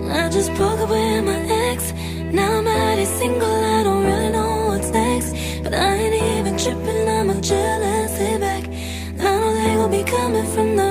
I just broke up with my ex. Now I'm already single, I don't really know what's next. But I ain't even tripping, I'ma chill and sit back. I know they gon' be coming from the